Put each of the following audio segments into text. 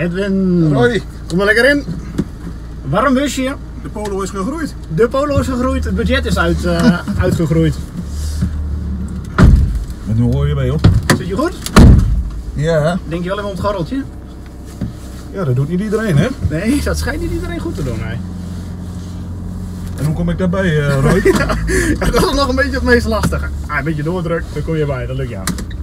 Edwin. Hoi. Kom er lekker in. Warm busje. De polo is gegroeid. De polo is gegroeid, het budget is uitgegroeid. Met hoe hoor je mee op? Zit je goed? Ja. Denk je wel even om het gorreltje? Ja, dat doet niet iedereen, hè? Nee, dat schijnt niet iedereen goed te doen. Nee. En hoe kom ik daarbij, Roy? Ja, dat is nog een beetje het meest lastige. Een beetje doordruk, dan kom je bij, dat lukt jou.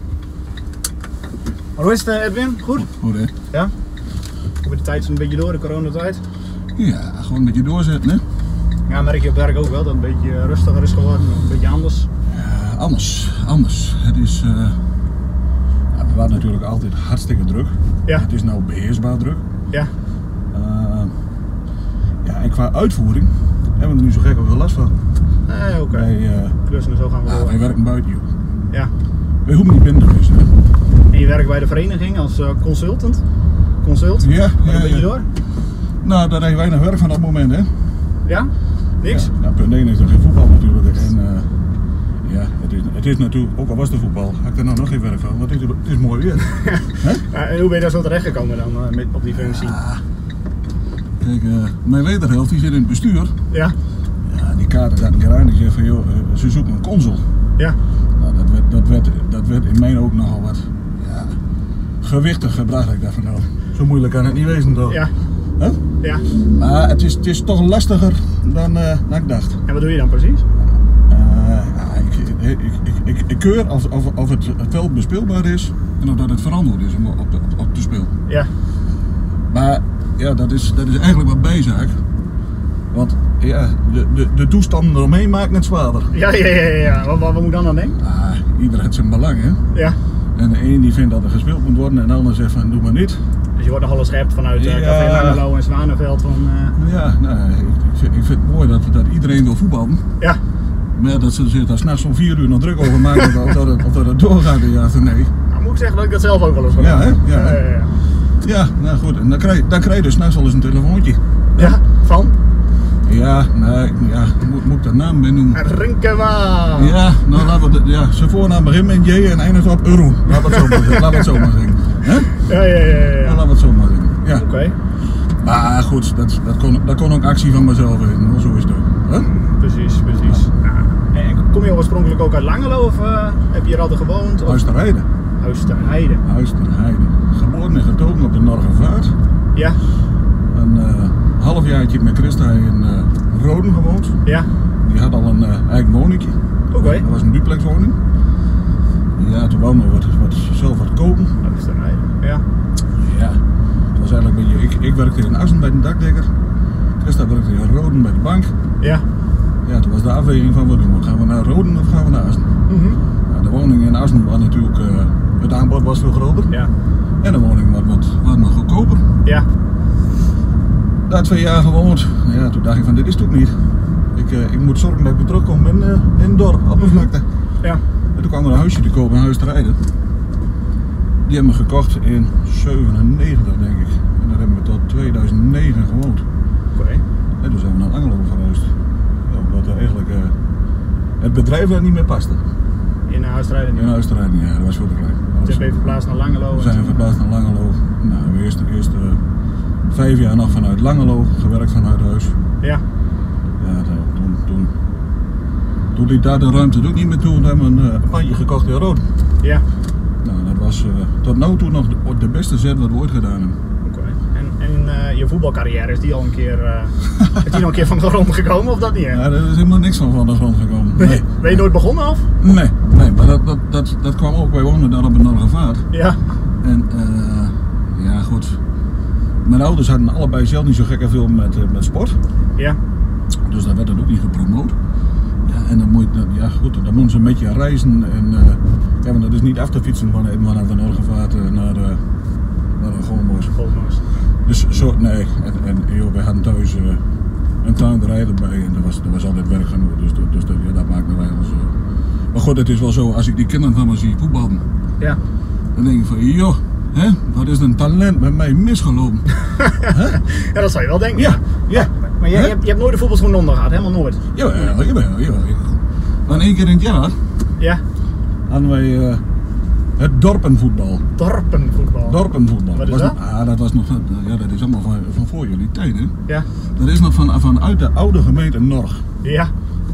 Maar hoe is het, Edwin? Goed? Goed, hè? Ja? Kom je de tijd zo'n beetje door, de coronatijd? Ja, gewoon een beetje doorzetten, hè? Ja, merk je op werk ook wel dat het een beetje rustiger is geworden, een beetje anders. Ja, anders. Het is... we waren natuurlijk altijd hartstikke druk. Ja. Het is nou beheersbaar druk. Ja. Ja, en qua uitvoering hebben we er nu zo gek ook wel last van. Nee, oké. Klussen en zo gaan we door. Wij werken buiten, joh. Ja. We hoeven niet binnen te klussen, hè? En je werkt bij de vereniging als consultant? Consult? Ja, Een beetje door? Nou, daar heb je weinig werk van op het moment, hè? Ja? Niks? Ja, nou, punt 1 is er geen voetbal natuurlijk. En ja, het is natuurlijk, ook al was er voetbal, had ik er nou nog geen werk van, want het is mooi weer. En hoe ben je daar zo terecht gekomen dan op die functie? Kijk, mijn wederhelft die zit in het bestuur. Ja? Ja, die kader gaat een keer aan, die zegt van joh, ze zoeken een consul. Ja? Nou, dat werd in mijn ook nogal wat gewichtig gebracht. Ik dacht van nou, zo moeilijk kan het niet wezen toch? Ja. Huh? Ja. Maar het is toch lastiger dan ik dacht. En wat doe je dan precies? Ik keur of het veld bespeelbaar is en of dat het verantwoord is om op te spelen. Ja. Maar ja, dat is eigenlijk wat bijzaak. Want ja, de toestanden eromheen maakt het zwaarder. Ja. Wat moet dan denken? Ieder heeft zijn belang, hè. Ja. En de een die vindt dat er gespeeld moet worden en de ander zegt van doe maar niet. Dus je wordt nogal scherp vanuit Café Langelo en Zwanenveld van... Ja, nou, ik vind het mooi dat iedereen wil voetballen. Ja. Maar dat ze zich daar 's nachts om 4 uur nog druk over maken of dat het doorgaat, ja of nee. Nou, moet ik zeggen dat ik dat zelf ook wel eens Ja, hè? Ja. Ja, nou goed, en dan krijg je dus 's nachts wel eens een telefoontje. Ja, van? Ja, nee, ja, moet ik dat naam bij noemen? Rinkema! Ja, nou laten we zijn voornaam begint met J en eindigt op Euro. Laten we het zo maar zeggen. Hè? Ja. Nou, laten we het zo maar zeggen. Ja. Oké. Maar goed, dat kon ook actie van mezelf zijn, zo is het ook. Huh? Precies. Ja. En kom je oorspronkelijk ook uit Langelo of heb je hier altijd gewoond? Of? Huis ter Heide. Huis ter Heide. Geboren en getogen op de Norgervaart. Ja. Een halfjaartje met Christa in Roden gewoond. Ja. Die had al een eigen woningje. Oké. Dat was een duplexwoning. Ja, toen wou we zelf wat kopen. Huis ter Heide. Ja. Ja, het was eigenlijk een beetje, ik werkte in Assen bij de dakdekker. Christa werkte in Roden bij de bank. Ja. Ja, toen was de afweging van wat doen we. Gaan we naar Roden of gaan we naar Assen? Nou, de woning in Assen was natuurlijk, het aanbod was veel groter. Ja. En de woning was nog goedkoper. Ja. Daar 2 jaar gewoond. Ja, toen dacht ik van dit is het ook niet. Ik moet zorgen dat ik weer terugkom in het dorp, oppervlakte. Ja. En toen kwam er een huisje te kopen, een huis te rijden. Die hebben we gekocht in 97 denk ik. En daar hebben we tot 2009 gewoond. Oké. En toen zijn we naar Langelo verhuisd. Ja, omdat er eigenlijk het bedrijf daar niet meer paste. In Huis ter Heide? In huis te rijden, ja, dat was veel te klein. Toen ben je verplaatst naar Langelo? We zijn verplaatst naar Langelo. Nou, we eerst 5 jaar nog vanuit Langelo, gewerkt vanuit huis. Ja. Ja, toen liet daar de ruimte ook niet meer toe. Toen hebben we een pandje gekocht in Roden. Ja. Nou, dat was tot nu toe nog de beste zet wat we ooit gedaan hebben. Oké. En je voetbalcarrière, is die al een keer, is die nog een keer van de grond gekomen of dat niet? Hè? Ja, er is helemaal niks van de grond gekomen. Nee. Ben je nooit begonnen of? Nee, maar dat kwam ook. Wij woonden daar op een Norgervaart. Ja. En ja, goed. Mijn ouders hadden allebei zelf niet zo gek veel met sport. Ja. Dus daar werd het ook niet gepromoot. Ja, en dan moet dan moeten ze een beetje reizen. En ja, want dat is niet af te fietsen vanaf de Norgervaart naar een Golmoos. Dus zo, nee. En joh, wij hadden thuis een tuinderij erbij en er was altijd werk genoeg. Dus dat maakten wij ons. Maar goed, het is wel zo, als ik die kinderen van me zie voetballen, ja. Dan denk ik van, joh, hè, wat is een talent met mij misgelopen. Ja, dat zou je wel denken. Ja. Maar je hebt nooit de voetbalschoen onder gehad, helemaal nooit? Jawel. Maar 1 keer in het jaar Ja. hadden wij Het dorpenvoetbal. Dorpenvoetbal. Dorpenvoetbal. Wat is dat? Dat was nog, ja, dat is allemaal van voor jullie tijd, hè? Ja. Dat is nog vanuit de oude gemeente Norg. Ja.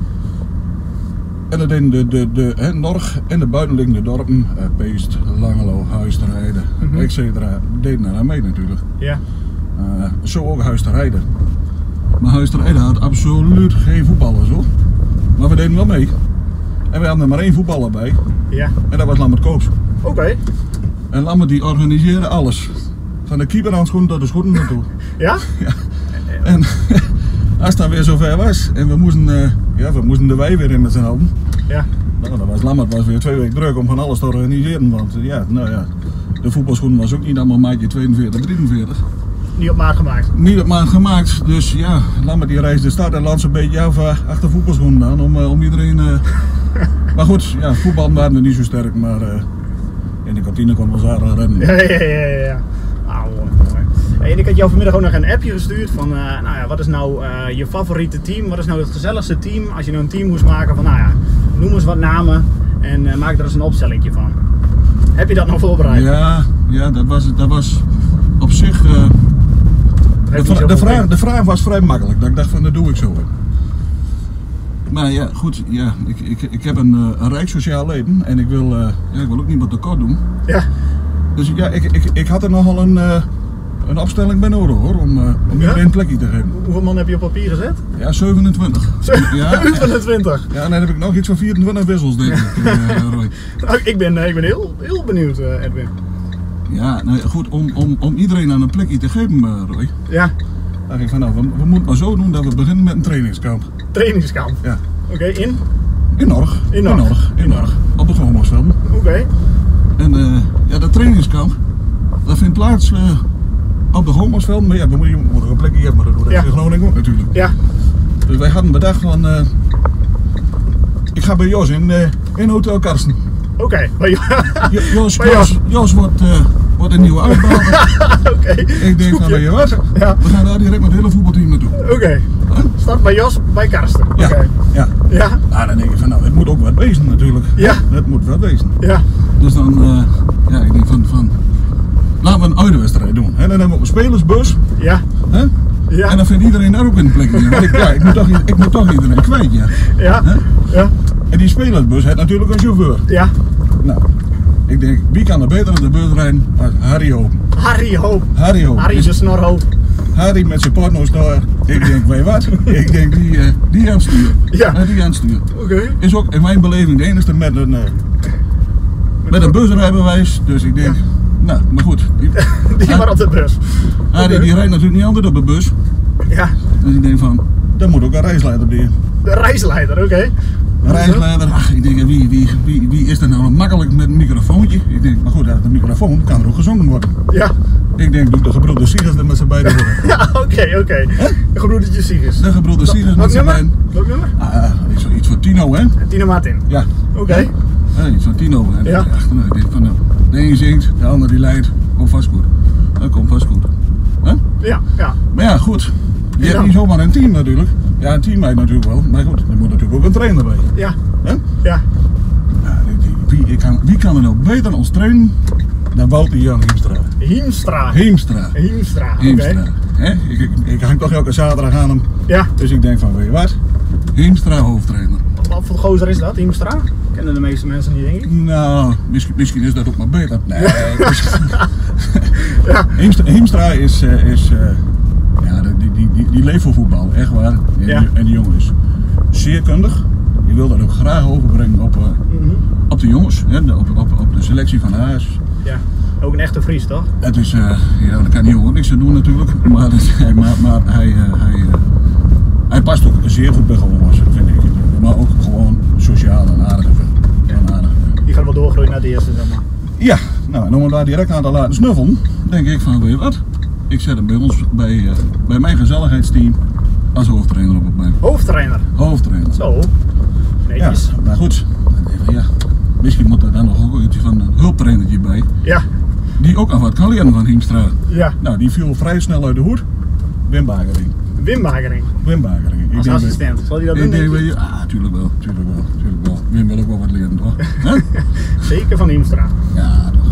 En dat deden de Norg en de buitenliggende dorpen, Peest, Langelo, Huisterheide, etc. deden daar mee natuurlijk. Ja. Zo ook Huisterheide. Maar Huisterheide had absoluut geen voetballers hoor. Maar we deden wel mee. En we hadden er maar 1 voetballer bij. Ja. En dat was Lambert Koops. Oké. En Lambert die organiseerde alles. Van de keeperhandschoenen tot de schoenen naartoe. Ja? Ja. En als het dan weer zover was en we moesten de wei weer in met z'n allen. Ja. Nou, dan was Lambert weer 2 weken druk om van alles te organiseren. Want de voetbalschoenen was ook niet allemaal maatje 42, 43. Niet op maat gemaakt. Niet op maat gemaakt, dus ja, Lambert die reisde de stad en land zo'n beetje af achter voetbalschoenen aan om iedereen... Maar goed, ja, voetbal waren we niet zo sterk, maar in de kantine kon wel aardig rennen. Ja. Ah, mooi. En ik had jou vanmiddag ook nog een appje gestuurd van, wat is nou je favoriete team? Wat is nou het gezelligste team? Als je nou een team moest maken van, noem eens wat namen en maak er eens een opstellingje van. Heb je dat nog voorbereid? Ja, dat was op zich... De vraag was vrij makkelijk, dat ik dacht van dat doe ik zo. Maar ja, goed, ja, ik heb een rijk sociaal leven en ik wil ook niemand tekort doen. Ja. Dus ja, ik had er nogal een opstelling bij nodig hoor, om iedereen een plekje te geven. Hoeveel man heb je op papier gezet? Ja, 27. 27? Ja, en dan heb ik nog iets van 24 wissels denk ik, Roy. Nou, ik ben heel benieuwd, Edwin. Ja, nou ja, goed, om iedereen aan een plekje te geven, Roy. Ja. Dan denk ik van nou, we moeten maar zo doen dat we beginnen met een trainingskamp. Trainingskamp? Ja. Oké, in? In Norg. In Norg. Op de Gomorsveld. Oké. En dat trainingskamp, dat vindt plaats op de Gomorsveld. Maar ja, we moeten nog een plekje hebben, maar dat doet in Groningen ook natuurlijk. Ja. Dus wij hadden bedacht van, ik ga bij Jos in Hotel Karsten. Oké. Jos wordt een nieuwe uitbater. Oké. Ik denk van, weet je wat? Ja. We gaan daar direct met het hele voetbalteam naartoe. Oké. Start bij Jos, bij Karsten. Ja. Okay. Ja. Ja. Nou, dan denk ik van, nou, het moet ook wat wezen natuurlijk. Ja. Het moet wat wezen. Ja. Dus dan, ik denk van, laten we een uitwedstrijd doen. En dan hebben we ook een spelersbus. Ja. Hè? Ja. En dan vindt iedereen daar ook in de plek in. Want ik moet toch iedereen kwijt, ja. Ja. Hè? Ja. En die spelersbus heeft natuurlijk een chauffeur. Ja. Nou, ik denk, wie kan er beter op de bus rijden als Harry Hoop? Harry Hoop. Harry de Snorhoop. Harry met zijn porno's daar. Ik denk, weet je wat? Ik denk, die aan het sturen. Ja. Die aan het sturen. Oké. Is ook in mijn beleving de enige met een busrijbewijs. Dus ik denk, nou, maar goed. Die maar op de bus. Harry die rijdt natuurlijk niet altijd op de bus. Ja. Dus ik denk van, daar moet ook een reisleider bij. De reisleider, oké. Een reisleider, ik denk, wie is er nou makkelijk met een microfoontje? Ik denk, maar goed, de microfoon kan er ook gezongen worden. Ja. Ik denk, doe de gebroeders Siegers er met z'n beiden worden. Ja, oké. De gebroedertjes Siegers. De gebroeders Siegers met z'n beiden. Welk nummer? Iets voor Tino, hè? Tino Martin. Ja. Oké. Iets van Tino. En ja. Ik denk van, de een zingt, de ander die leidt. Komt vast goed. Dat komt vast goed. Huh? Ja. Maar ja, goed. Je hebt niet zomaar een team natuurlijk. Ja, een team heeft natuurlijk wel. Maar goed, er moet natuurlijk ook een trainer bij. Ja. Huh? Ja. Wie kan er nou beter ons trainen dan Wouter Jan Hiemstra? Hiemstra, oké. Ik hang toch elke zaterdag aan hem. Ja. Dus ik denk van, weet je wat? Hiemstra hoofdtrainer. Wat voor gozer is dat, Hiemstra? Kennen de meeste mensen niet, denk ik. Nou, misschien is dat ook maar beter. Nee. Ja. Hiemstra is die leeft voor voetbal, echt waar. En die jongen is zeer kundig. Die wil dat ook graag overbrengen op de jongens, op de selectie van huis. Ja, ook een echte Fries toch? Het is, daar kan die jongen niks aan doen natuurlijk. Maar hij past ook zeer goed bij Gomo's, vind ik. Maar ook gewoon sociaal en aardig. Die gaat wel doorgroeien naar de eerste, zeg maar. Ja, nou en om hem daar direct aan te laten snuffelen, denk ik van, weet je wat? Ik zet hem bij mijn gezelligheidsteam als hoofdtrainer op het bank. Hoofdtrainer. Zo. Netjes. Ja, maar goed. Ja, misschien moet er dan nog ook iets van een hulptrainertje bij. Ja. Die ook nog wat kan leren van Hiemstra. Ja. Nou, die viel vrij snel uit de hoed. Wim Bagering. Wim Bagering. Wim Bagering. Als assistent. Zal hij dat doen? Tuurlijk wel. Wim wil ook wel wat leren, toch? Zeker van Hiemstra. Ja, toch.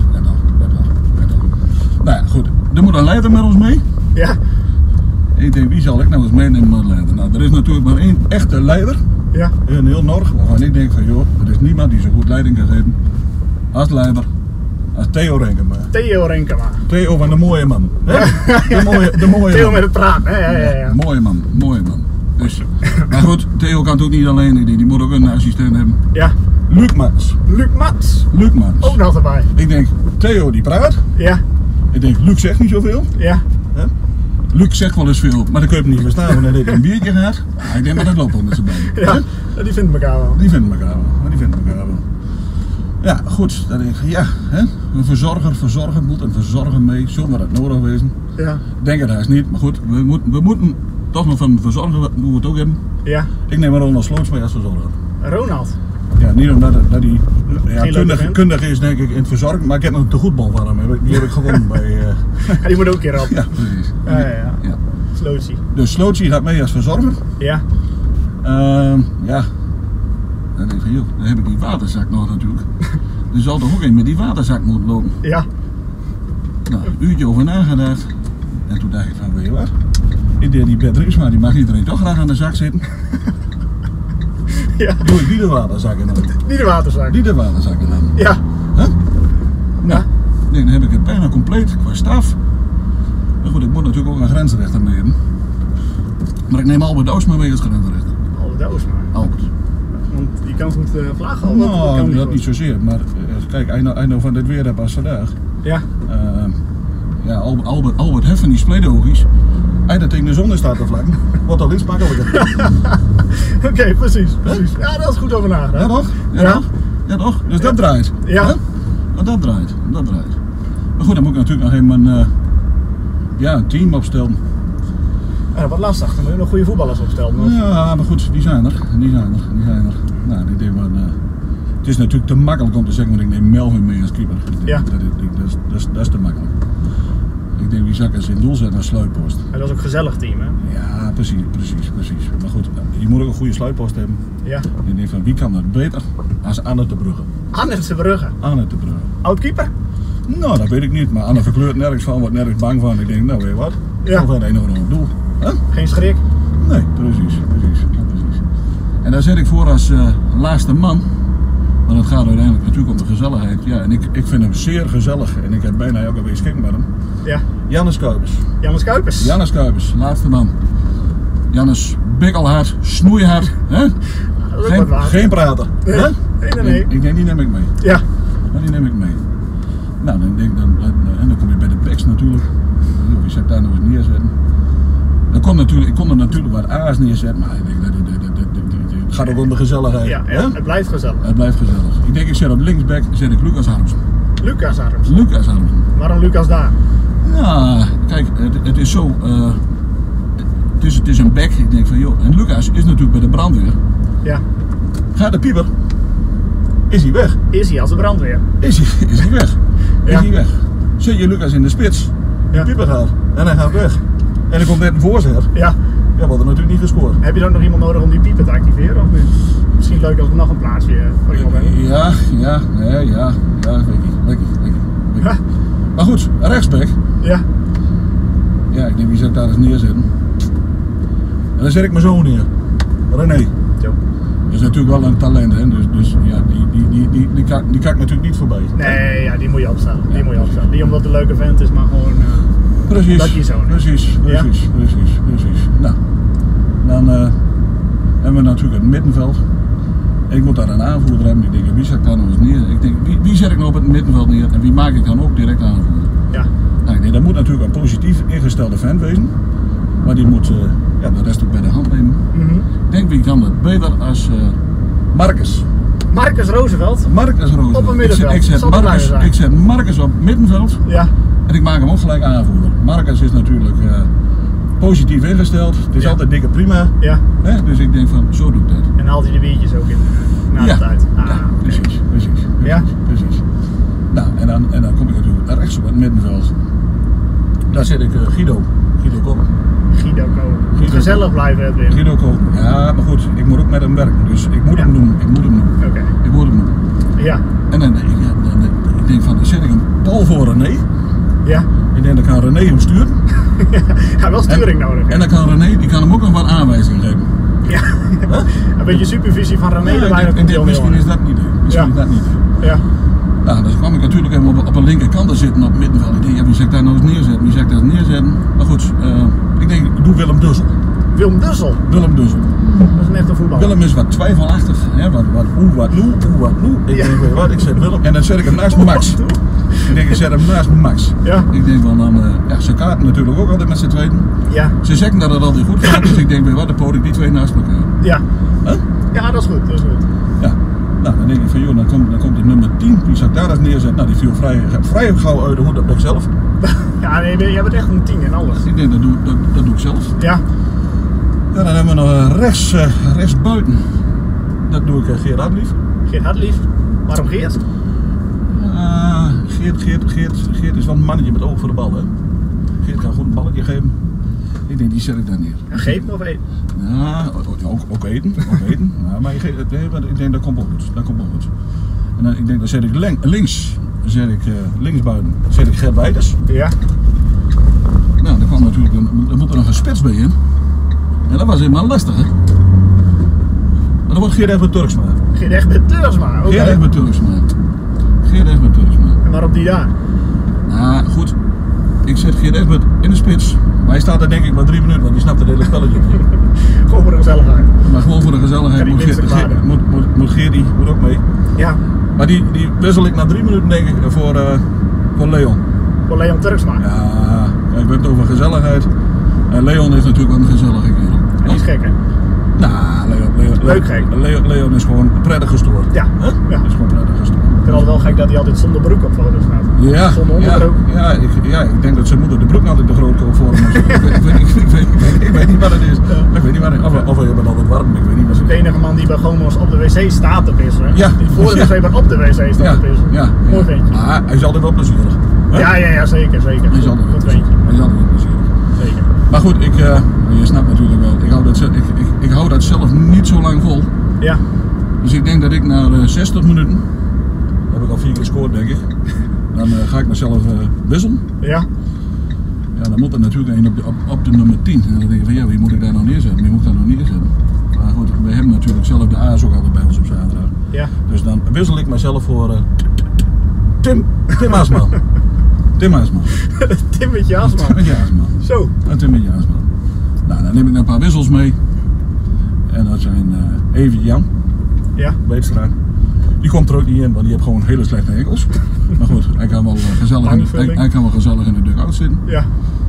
Nou ja, goed. Er moet een leider met ons mee. Ja. Ik denk, wie zal ik nou eens meenemen met leider? Nou, er is natuurlijk maar één echte leider. Ja. In heel Norg, waarvan ik denk van, joh, er is niemand die zo goed leiding kan geven als leider. Als Theo Renkema. Theo Renkema. Theo van de mooie man. Hè? De mooie Theo man. met het praten. Ja. Mooie man. Dus, maar goed, Theo kan het ook niet alleen. Die moet ook een assistent hebben. Ja. Luc Mans. Luc Mans. Ook nog erbij. Ik denk, Theo die praat. Ja. Ik denk, Luc zegt niet zoveel. Ja. Hè? Luc zegt wel eens veel, maar dan kun je hem niet verstaan wanneer hij een biertje gaat. Ah, ik denk dat het loopt wel met z'n beiden. Ja, die vinden elkaar wel. Die vinden elkaar wel. Ja, goed. Dan denk ik, ja, hè? Een verzorger moet een verzorger mee. Zullen we dat nodig wezen? Ja. Ik denk het haast niet, maar goed, we moeten toch nog van een verzorger moeten we het ook hebben. Ja. Ik neem maar Ronald Sloots mee als verzorger. Ronald? Ja, niet omdat hij kundig is denk ik in het verzorgen, maar ik heb nog een tegoedbon van hem. Die heb ik gewonnen bij... Ja, die moet ook een keer op. Ja, precies. Ja. Slootsie. Dus Slootsie gaat mee als verzorger. Ja. Ja. Dan denk ik van, joh, dan heb ik die waterzak nog natuurlijk. Er zal toch ook een met die waterzak moeten lopen. Ja. Nou, een uurtje over nagedacht. En toen dacht ik van, weet je wat? Ik deed die Bert Riesma, die mag iedereen toch graag aan de zak zitten. Ja. Doe ik die de waterzakken dan. Die de waterzak. Die de waterzakken dan. Ja. Huh? Nou, nee, dan heb ik het bijna compleet qua staf. Maar goed, ik moet natuurlijk ook een grensrechter mee hebben. Maar ik neem Albert Oosma mee als grensrechter. Albert Oosma? Albert. Want die kan goed vlaggen? Nou, dat niet zozeer. Maar kijk, hij nou van dit weer heb als vandaag. Ja. Ja, Albert Heffen die spleedogisch. Hij dat tegen de zon staat te vlakken, wordt al iets makkelijker. Oké, precies. Ja, dat is goed over nagedacht. Ja toch? Ja toch? Dus dat draait. Ja. Huh? Dat draait. Maar goed, dan moet ik natuurlijk nog even een team opstellen. Ja, wat lastig, dan moet je nog goede voetballers opstellen. Of? Ja, maar goed, die zijn er. Nou, ik denk wel, het is natuurlijk te makkelijk om te zeggen, want ik neem Melvin mee als keeper. Ja. Dat is te makkelijk. Ik denk, wie zou ik als in doel zetten als sluitpost? En dat is ook een gezellig team, hè? Ja, precies. Maar goed, je moet ook een goede sluitpost hebben. Ja. Ik denk van, wie kan dat beter als Anne te Brugge? Anne te Brugge? Oud keeper? Nou, dat weet ik niet, maar Anne verkleurt nergens van, wordt nergens bang van. Ik denk, nou weet je wat? Ja. Of een of ander doel. Huh? Geen schrik? Nee, precies. En daar zet ik voor als laatste man. Want het gaat uiteindelijk natuurlijk om de gezelligheid. Ja, en ik vind hem zeer gezellig en ik heb bijna elke week schik met hem. Ja. Jannes Kuipers, laatste man. Jannes, bikkelhard, snoeihard. Hè? Geen praten. Nee. Ik denk, die neem ik mee. Ja. Die neem ik mee. Nou, dan kom je bij de backs natuurlijk. Wie zou ik daar nog eens neerzetten? Ik kon er natuurlijk wat A's neerzetten, maar ik denk, het gaat ook om de gezelligheid. Ja, het blijft gezellig. Ik denk, ik zet op linksback Lucas Harmsen. Lucas Harmsen. Waarom Lucas daar? Nou, kijk, het is zo. Het is een back. Ik denk van joh, en Lucas is natuurlijk bij de brandweer. Ja. Gaat de pieper? Is hij weg? Is hij als de brandweer? Is hij weg? Ja. Is hij weg? Zet je Lucas in de spits? De pieper gaat en hij gaat weg. En er komt net een voorzet. Ja. Ja, wordt er natuurlijk niet gescoord. Heb je dan nog iemand nodig om die pieper te activeren of niet? Misschien leuk als we nog een plaatsje voor iemand hebben. Ja, weet ik. Ja. Maar goed, rechtsback. Ja. Ja, ik denk wie zou ik daar eens neerzetten. En dan zet ik mijn zoon neer. René. Zo. Dat is natuurlijk wel een talent, hè? Dus ja, die kan ik natuurlijk niet voorbij. Nee, ja, die moet je opstellen. Niet omdat het een leuke vent is, maar gewoon precies, dat je zoon is. Precies. Nou, dan hebben we natuurlijk het middenveld. Ik moet daar een aanvoerder hebben. Ik denk, wie zet ik daar nog eens neer? Ik denk, wie zet ik nou op het middenveld neer en wie maak ik dan ook direct aanvoerder? Ja. Nou, ik denk, dat moet natuurlijk een positief ingestelde vent wezen. Maar die moet de rest ook bij de hand nemen. Ik denk, wie kan dat beter als Marcus. Marcus Roosevelt? Op een middenveld. Ik zet Marcus op middenveld. Ja. En ik maak hem ook gelijk aanvoerder. Marcus is natuurlijk positief ingesteld. Het is altijd dikke prima. Ja. Dus ik denk van, zo doe ik dat. En haalt hij de biertjes ook in na de tijd? Precies. Nou, en dan kom ik natuurlijk rechts op het middenveld. Daar zit ik Guido Kop. Guido Koop. Gezellig blijven, Edwin. Guido Koop. Ja, maar goed, ik moet ook met hem werken, dus ik moet hem noemen. Oké. Ik moet hem noemen. Ja. En dan ik denk van, dan zet ik een bal voor René. Ja. Ik denk, dan kan René hem sturen. Hij wel sturing nodig. En dan kan René, die kan hem ook nog wat aanwijzingen geven. Ja. Een beetje supervisie van René Ja, erbij. misschien is dat niet leuk. Ja. Nou, dus kwam ik natuurlijk even op een linkerkant te zitten op het middenveld. Ik denk, ja, wie zou ik daar nou eens neerzetten? Maar goed, ik denk, ik doe Willem Dussel. Willem Dussel? Willem Dussel. Dat is een echte voetballer. Willem is wat twijfelachtig. Hè? Wat nu. Ik denk, wat, ik zet Willem. En dan zet ik hem naast Max. Ik denk, ik zet hem naast Max. Ja. Ik denk van dan, ze kaarten natuurlijk ook altijd met z'n tweeën. Ja. Ze zeggen dat het altijd goed gaat, dus ik denk, wat, dan poot ik die twee naast elkaar. Ja. Huh? Ja, dat is goed. Ja. Nou, dan denk ik van, joh, dan komt het nummer 10, die zou ik daar eens neerzetten. Nou, die viel vrij gauw uit de hoed, dat ben ik zelf. Ja, nee, jij bent echt een 10 en alles. Ik denk, dat doe ik zelf. Ja. Ja, dan hebben we nog rechts buiten. Dat doe ik Geert Hartlief. Geert Hartlief. Waarom Geert? Geert is wel een mannetje met oog voor de bal, hè. Geert kan goed een balletje geven. Ik denk, die zet ik daar neer. Ja, geven of eten? Ja, ook eten. Ja, maar ik denk, dat komt wel goed. En dan, ik denk, dan zet ik links buiten, zet ik Gert Weiters. Ja. Nou, dan kwam natuurlijk, dan moet er nog een spits bij in. En dat was helemaal lastig, hè. Maar dan wordt Geert Egbert Turksma. Geert Egbert Turksma, oké. Geert Egbert Turksma. En waarom die daar? Nou, goed. Ik zet Geert Egbert in de spits. Maar hij staat daar denk ik maar 3 minuten, want die snapt het hele spelletje niet. Gewoon voor de gezelligheid. Maar gewoon voor de gezelligheid moet Geert moet ook mee. Ja. Maar die wissel ik na 3 minuten denk ik voor Leon. Voor Leon Turksma? Ja, ik heb het over gezelligheid. En Leon is natuurlijk wel een gezellige kerel. En die is gek, hè? Nou, Leuk gek. Leon is gewoon prettig gestoord. Ja. Huh? Ja. Is gewoon prettig gestoord. Ik vind het wel gek dat hij altijd zonder broek op foto's staat. Ja, zonder onderbroek. Ik denk dat zijn moeder de broek altijd te groot koopt voor hem. Ik weet niet wat het is. Ja. Ik weet niet wat het is. Of hij bent altijd warm. Ik weet niet wat Dat is de enige man die bij Gomos op de wc staat te pissen. Ja. Die voor de wc op de wc staat te pissen. Ja. Mooi ventje. Ah, hij is altijd wel plezierig. Huh? Ja, zeker. Hij is altijd wel Goed plezierig. ventje. Hij is altijd wel plezierig. Zeker. Maar goed, je snapt natuurlijk wel. Ik hou dat zelf niet zo lang vol. Ja. Dus ik denk dat ik na 60 minuten, heb ik al 4 keer gescoord denk ik, dan ga ik mezelf wisselen. Ja. Ja, dan moet er natuurlijk een op de nummer 10. En dan denk je van ja, wie moet ik daar nou neerzetten? Wie moet ik daar nou neerzetten? Maar goed, we hebben natuurlijk zelf de A's ook altijd bij ons op zaterdag. Ja. Dus dan wissel ik mezelf voor Tim Asman. Timmetje Asman. Zo. Timmetje Asman. Nou, dan neem ik een paar wissels mee. En dat zijn Evie Jan. Ja. Beetstra. Die komt er ook niet in, want die heeft gewoon hele slechte enkels. Maar goed, hij kan wel gezellig in de dugout zitten. Ja.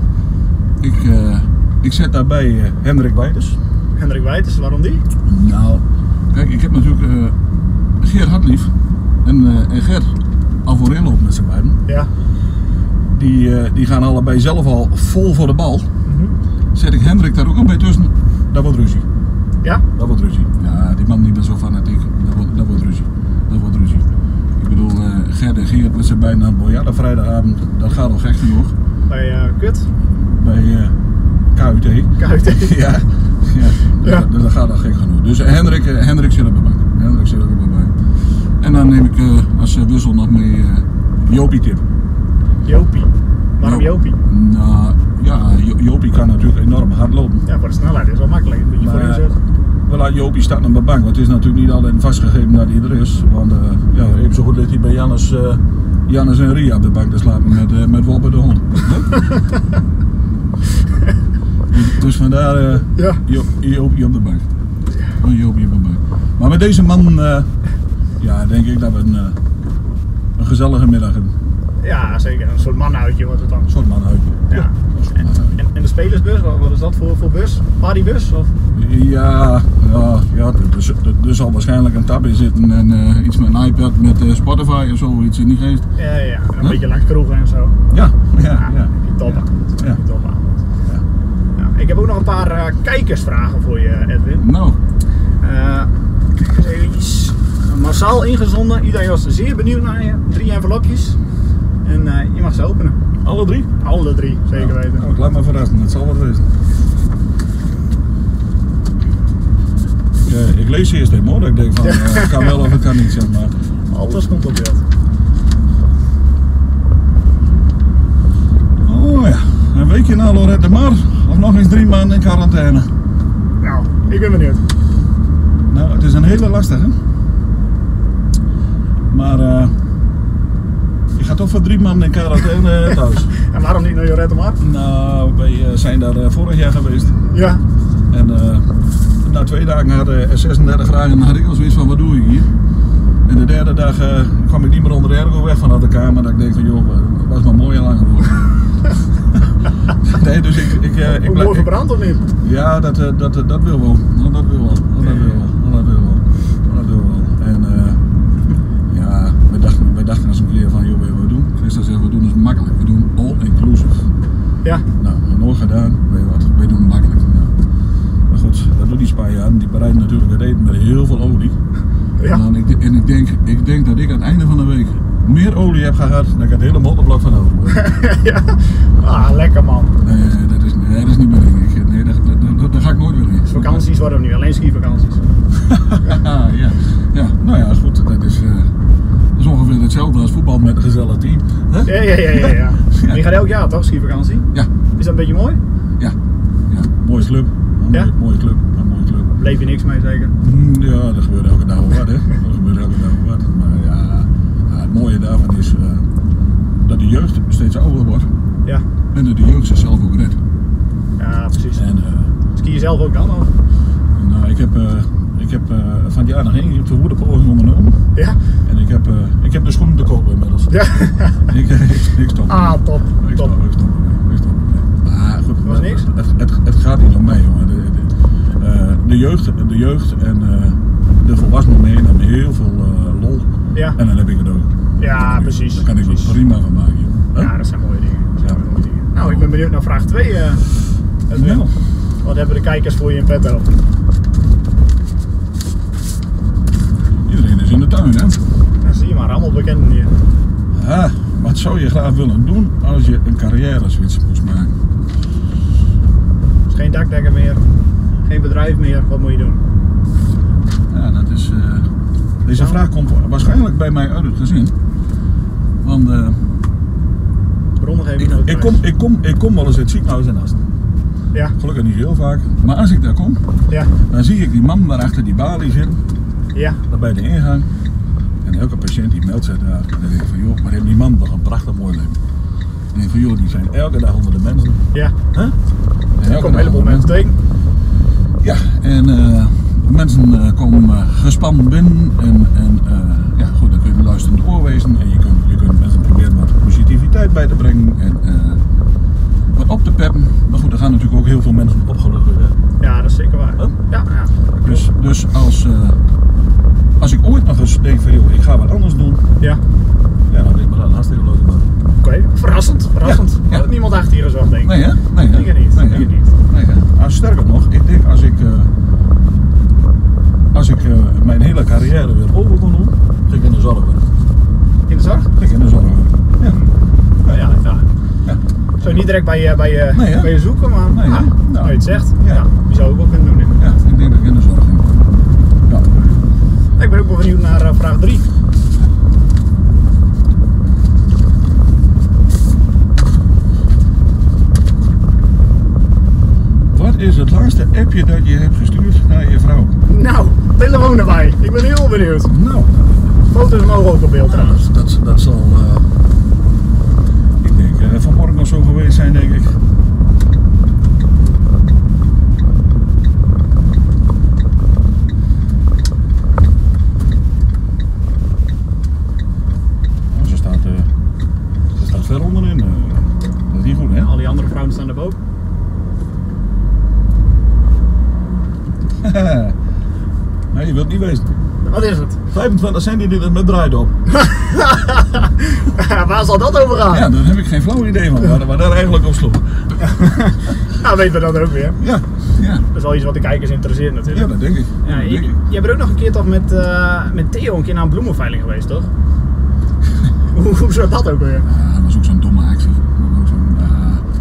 Ik zet daarbij Hendrik Weiters. Hendrik Weiters, waarom die? Nou, kijk, ik heb natuurlijk Geert Hartlief en Gert al voorin lopen met z'n beiden. Ja. Die gaan allebei zelf al vol voor de bal. Zet ik Hendrik daar ook al bij tussen, dat wordt ruzie. Ja? Dat wordt ruzie. Ja, die man niet meer zo fanatiek. Dat wordt ruzie. Ik bedoel, Gert en Geert met z'n beiden aan het de vrijdagavond, dat gaat al gek genoeg. Bij Kut? Bij KUT. KUT? Ja. Dat gaat al gek genoeg. Dus Hendrik zit op de bank. En dan neem ik als wissel nog mee Jopie Tip. Jopie? Waarom Jopie? Nou, ja, Jopie kan natuurlijk enorm hard lopen. Ja, voor de snelheid is wel makkelijk. Dat je voor je zit. Wel, Jopie staat op de bank, want het is natuurlijk niet alleen vastgegeven dat hij er is. Want even zo goed ligt hij bij Jannes en Ria op de bank te slapen met Wobbe de hond. Dus vandaar Jopie op de bank. Jopie op de bank. Maar met deze man, denk ik dat we een gezellige middag hebben. Ja, zeker. Een soort manhuitje wordt het dan. Een soort manhuitje. Ja. En de spelersbus, wat is dat voor bus? Partybus? Of? Ja, er zal waarschijnlijk een tab in zitten en iets met een iPad met Spotify of zoiets in die geest. Ja. Een beetje langs kroegen en zo. Ja. Die topavond. Ja. Ik heb ook nog een paar kijkersvragen voor je, Edwin. Nou. Kijk eens eventjes. Massaal ingezonden. Iedereen was zeer benieuwd naar je. 3 envelopjes. En je mag ze openen. Alle 3? Alle 3, zeker weten. Ik laat me verrassen, het zal wat wezen. lees eerst even hoor, dat ik denk van, het kan wel of het kan niet, zeg maar. Alles komt op beeld. Oh ja, een weekje na Lorette de Mar, of nog eens 3 maanden in quarantaine. Nou, ik ben benieuwd. Nou, het is een hele lastige. Maar je gaat toch voor 3 maanden in quarantaine thuis. En waarom niet naar Lorette de Mar? Nou, wij zijn daar vorig jaar geweest. Ja. En na 2 dagen had het 36 graden en had ik al zoiets van, wat doe ik hier? En de derde dag kwam ik niet meer onder de ergo weg vanuit de kamer. Dat ik denk van, joh, het was maar mooi en lang geworden. Nee, dus ik Hoe mooi verbrand of niet? Ja, dat wil wel. Dat wil wel. Dat wil wel. En ja, wij dachten eens een keer van, joh, wat we doen? Christa zegt, we doen het makkelijk. We doen all inclusive. Ja. Nou, nooit gedaan. Weet je wat? Wij doen het makkelijk. Ja. Maar goed, dat doen die Spanjaarden. Die bereiden natuurlijk het eten met heel veel olie. Ja. En ik denk dat ik aan het einde van de week meer olie heb gehad dan ik het hele motorblok van over. Ja. Ah, lekker man. Nee, dat is niet meer ding. Nee, daar ga ik nooit weer in. Vakanties worden nu, alleen skivakanties. Ja, nou ja, goed. Dat is ongeveer hetzelfde als voetbal met een gezellig team. Hè? Ja. Maar je gaat elk jaar toch, skivakantie? Ja. Is dat een beetje mooi? Ja. Mooie club. Mooie club. Bleef je niks mee zeker? Ja, dat gebeurt elke dag wel wat, hè. Maar ja, het mooie daarvan is dat de jeugd steeds ouder wordt. Ja. En dat de jeugd zichzelf ook redt. Ja, precies. En, ski je zelf ook dan? Of? Nou, ik heb van het jaar nog 1 keer de goede poging ondernomen. Ja. En ik heb de schoenen te kopen inmiddels. Ja. Ik stop. Ah, top. Ik stop. Maar goed, Was niks? Het gaat niet om mij, jongen. De jeugd en de volwassenen mee nemen heel veel lol. Ja. En dan heb ik het ook. Ja, precies. Daar kan ik precies. er prima van maken. Huh? Ja, dat zijn mooie dingen. Ja. Nou, ik ben benieuwd naar vraag 2. Ja. Wat hebben de kijkers voor je in petto? Iedereen is in de tuin, hè? Ja, zie je maar, allemaal bekenden hier. Wat zou je graag willen doen als je een carrière switch moest maken? Dus geen dakdekker meer, geen bedrijf meer, wat moet je doen? Ja, dat is... Deze vraag komt waarschijnlijk bij mij uit het gezin. Want Bronnen geven ik kom wel eens het ziekenhuis in Ast. Ja. Gelukkig niet heel vaak. Maar als ik daar kom, Ja. dan zie ik die man daar achter die balie zitten. Ja. Daar bij de ingang. En elke patiënt die meldt zich daar. En dan denk ik van, joh, maar heeft die man nog een prachtig mooi leven. En ik denk van, joh, die zijn elke dag onder de mensen. Ja. Huh? Er komen een heleboel mensen tegen. Ja, en mensen komen gespannen binnen en ja, goed, dan kun je luisterend oor wezen en je kunt mensen proberen wat positiviteit bij te brengen en wat op te peppen. Maar goed, er gaan natuurlijk ook heel veel mensen opgelucht worden. Ja, dat is zeker waar. Huh? Ja. Dus als ik ooit nog eens denk van, joh, ik ga wat anders doen, Ja. ja, dan denk ik maar dat een hartstikke leuke baan. Oké, verrassend. Ja. Had niemand achter hier gezocht, denk ik. Nee hè? Nee hè? Denk het niet. Nee, Denk hè? het niet. Nee, hè? Sterker nog, ik denk als ik mijn hele carrière weer over kon doen, ga ik in de zorg werken. In de zorg? Ga ik in de zorg werken. Ja. Ja. Ja. Zou je niet direct bij Nee, hè? je zoeken, maar Nee, hè? nou, je het zegt, Ja. ja, die zou ik ook kunnen doen. Ja, ik denk dat ik in de zorg ga. Ja. Ik ben ook wel benieuwd naar vraag 3. Wat is het laatste appje dat je hebt gestuurd naar je vrouw? Nou, telefoon erbij. Ik ben heel benieuwd. Nou, Foto's mogen ook op beeld trouwens. dat zal, ik denk, vanmorgen nog zo geweest zijn, denk ik. Oh, ze staat ver onderin. Dat is niet goed, hè? Al die andere vrouwen staan erboven. Nee, je wilt niet wezen. Wat is het? 25 centiliter met draaidop. Waar zal dat over gaan? Ja, daar heb ik geen flauw idee van, waar daar eigenlijk op sloeg. Nou, weten we dat ook weer. Ja. Dat is wel iets wat de kijkers interesseert natuurlijk. Ja, dat denk ik. Ja, jij bent ook nog een keer toch met Theo een keer naar een bloemenveiling geweest, toch? Hoe zat dat ook weer? Ja, dat was ook zo'n domme actie.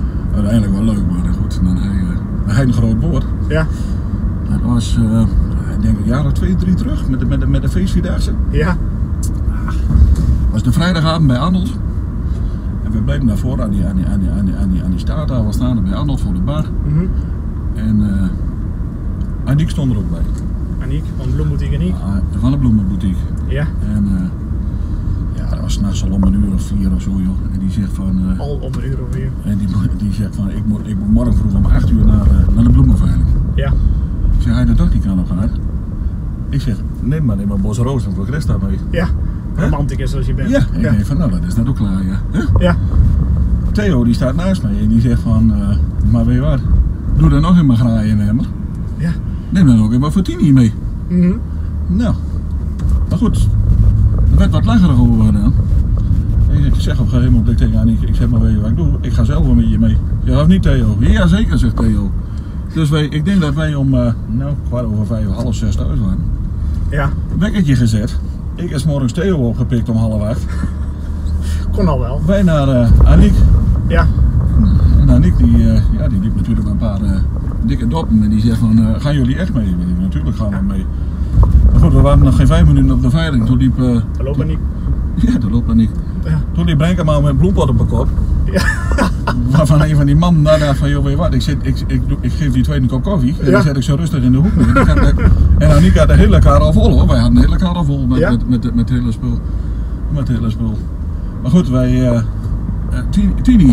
Uiteindelijk wel leuk, maar goed, dan hij een groot woord. Ja. Dat was, ik denk een jaar of 2, 3 terug met de feestvierdaagse. Ja. Was de vrijdagavond bij Arnold. En we bleven daarvoor aan die staarttafel staan bij Arnold voor de bar. En Aniek stond er ook bij. Aniek, van de Bloemboutique Aniek. Van de Bloemenboutique. Ja. En dat was 's nachts al om 1:00 of zo joh. En die zegt van... al om 1:00. En die zegt van, ik moet morgen vroeg om 8:00 naar de bloemenveiling. Ja. Ik zeg, hij dat toch niet kan op gaan? Ik zeg, neem maar bos rozen voor Christa mee. Ja. Romanticus zoals je bent. Ja, ik denk van nou, dat is net ook klaar, ja. Huh? Ja. Theo die staat naast mij en die zegt van, maar weet je wat, doe er nog in mijn graaien nemen. Ja. Neem dan ook in mijn Fortini mee. Nou, maar goed, er werd wat lacherig over dan. En ik zeg op een gegeven moment tegen Annie, ik zeg maar weet je wat ik doe, ik ga zelf wel met je mee. Je gaat niet Theo? Ja zeker, zegt Theo. Dus ik denk dat wij om 5:15, 5:30 thuis waren. Ja. Wekkertje gezet. Ik is morgens Theo opgepikt om 7:30. Kon al wel. Wij naar Aniek. Ja. En Aniek die liep natuurlijk een paar dikke doppen en die zegt van, gaan jullie echt mee? Natuurlijk gaan we mee. Maar goed, we waren nog geen 5 minuten op de veiling. Toen liep... Daar loopt Aniek. Ja, daar loopt Aniek. Ja. Toen liep Brenkema met bloempot op mijn kop. Ja. Waarvan een van die mannen dacht van, joh weet je wat, ik geef die tweede kop koffie. En die zet ik zo rustig in de hoek neer. En Aniek had de hele kar al vol hoor. Wij hadden de hele kar al vol met het hele spul. Met het hele spul. Maar goed, wij... Tini,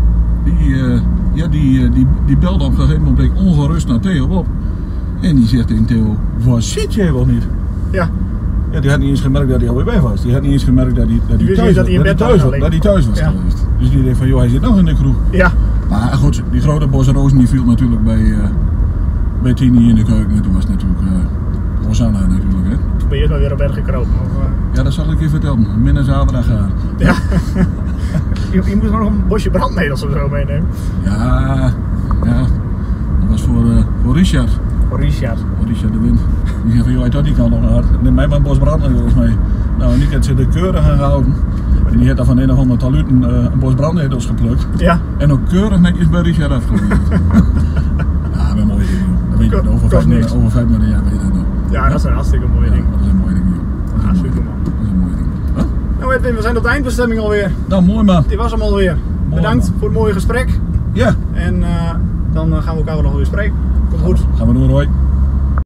die belde op een gegeven moment ongerust naar Theo op. En die zegt tegen Theo, waar zit jij wel niet? Ja. Ja, die had niet eens gemerkt dat hij alweer bij was. Die had niet eens gemerkt dat hij thuis was ja. geweest. Dus die dacht van, joh, hij zit nog in de kroeg. Ja. Maar goed, die grote bos rozen die viel natuurlijk bij Tini in de keuken. En toen was het natuurlijk Rosanna natuurlijk. Hè. Toen ben je maar weer op bed gekropen. Ja, dat zal ik je vertellen. Midden zaterdag gaan. Ja. je moet nog een bosje brandnetels of zo meenemen. Ja. Dat was voor Richard. Voor Richard de Wind. Die zegt van, joh, hij had die kant nog naar. Neem mij maar een bos brandnetels mee. Nou, en die had ze de keurig gaan gehouden. En die heeft daar van een of ander taluten een bos brandnetels geplukt. Ja. En ook keurig netjes bij Richard afgeleverd. Ja, dat is een mooie ding, joh. Dat weet je, over 5 minuten jaar weet je dat nog. Ja, dat is een hartstikke mooi ding. Dat is een mooi ding, joh. Ja, super man. Dat is een mooi ding. Huh? Nou Edwin, we zijn op de eindbestemming alweer. Nou, mooi man. Dit was hem alweer. Bedankt voor het mooie gesprek. Ja. En dan gaan we elkaar nog weer spreken. Komt goed. Gaan we doen, Roy.